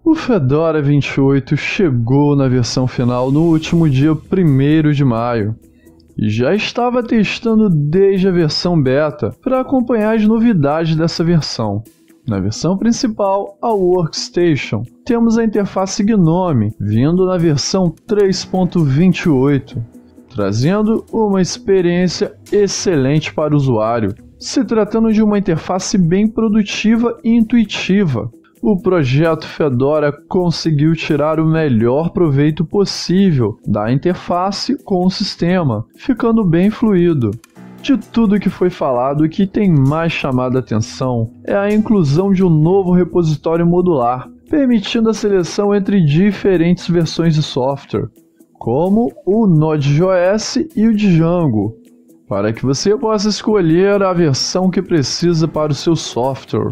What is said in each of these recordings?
O Fedora 28 chegou na versão final no último dia 1º de maio e já estava testando desde a versão beta para acompanhar as novidades dessa versão. Na versão principal, a Workstation, temos a interface GNOME vindo na versão 3.28, trazendo uma experiência excelente para o usuário, se tratando de uma interface bem produtiva e intuitiva. O projeto Fedora conseguiu tirar o melhor proveito possível da interface com o sistema, ficando bem fluido. De tudo que foi falado, o que tem mais chamado a atenção é a inclusão de um novo repositório modular, permitindo a seleção entre diferentes versões de software, como o Node.js e o Django, para que você possa escolher a versão que precisa para o seu software.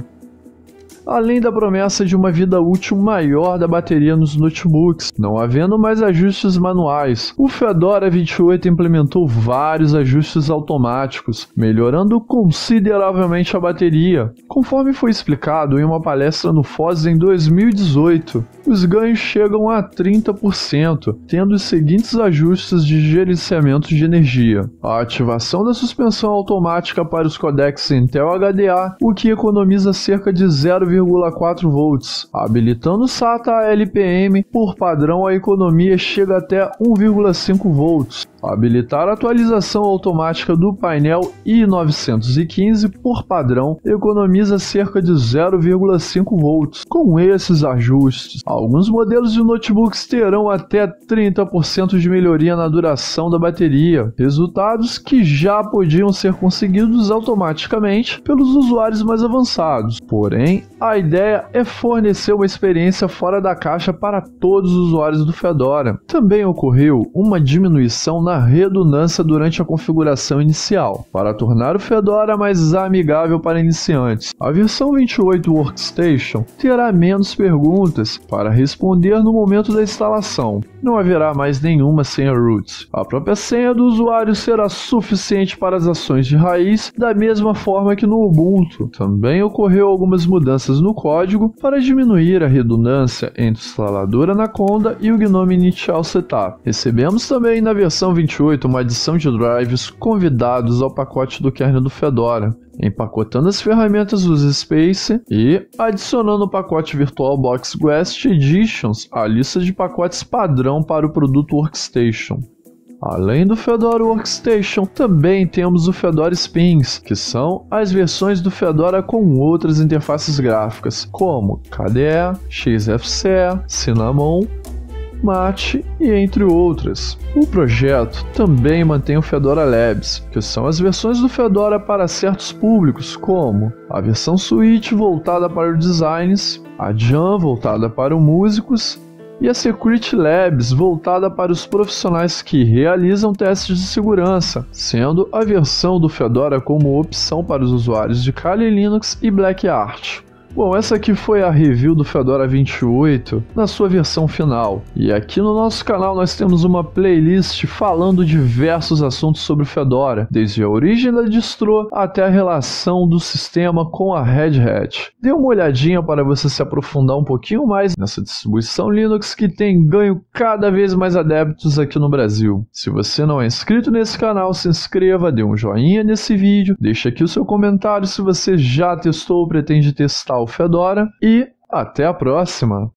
Além da promessa de uma vida útil maior da bateria nos notebooks, não havendo mais ajustes manuais, o Fedora 28 implementou vários ajustes automáticos, melhorando consideravelmente a bateria. Conforme foi explicado em uma palestra no FOSS em 2018, os ganhos chegam a 30%, tendo os seguintes ajustes de gerenciamento de energia: a ativação da suspensão automática para os codecs Intel HDA, o que economiza cerca de 0,4 volts. Habilitando o SATA LPM, por padrão a economia chega até 1,5 volts. Habilitar a atualização automática do painel i915, por padrão, economiza cerca de 0,5 volts. Com esses ajustes, alguns modelos de notebooks terão até 30% de melhoria na duração da bateria, resultados que já podiam ser conseguidos automaticamente pelos usuários mais avançados. Porém, a ideia é fornecer uma experiência fora da caixa para todos os usuários do Fedora. Também ocorreu uma diminuição na redundância durante a configuração inicial, para tornar o Fedora mais amigável para iniciantes. A versão 28 Workstation terá menos perguntas para responder no momento da instalação. Não haverá mais nenhuma senha root. A própria senha do usuário será suficiente para as ações de raiz, da mesma forma que no Ubuntu. Também ocorreu algumas mudanças no código para diminuir a redundância entre o instalador Anaconda e o GNOME Initial Setup. Recebemos também na versão 28 uma adição de drives convidados ao pacote do kernel do Fedora, empacotando as ferramentas dos Space e adicionando o pacote VirtualBox Guest Editions à lista de pacotes padrão para o produto Workstation. Além do Fedora Workstation, também temos o Fedora Spins, que são as versões do Fedora com outras interfaces gráficas, como KDE, XFCE, Cinnamon, Mate e entre outras. O projeto também mantém o Fedora Labs, que são as versões do Fedora para certos públicos, como a versão Suite voltada para os designs, a Jam voltada para os músicos e a Security Labs voltada para os profissionais que realizam testes de segurança, sendo a versão do Fedora como opção para os usuários de Kali Linux e Black Art. Bom, essa aqui foi a review do Fedora 28 na sua versão final. E aqui no nosso canal nós temos uma playlist falando diversos assuntos sobre o Fedora, desde a origem da distro até a relação do sistema com a Red Hat. Dê uma olhadinha para você se aprofundar um pouquinho mais nessa distribuição Linux que tem ganho cada vez mais adeptos aqui no Brasil. Se você não é inscrito nesse canal, se inscreva, dê um joinha nesse vídeo, deixe aqui o seu comentário se você já testou ou pretende testar o Fedora e até a próxima!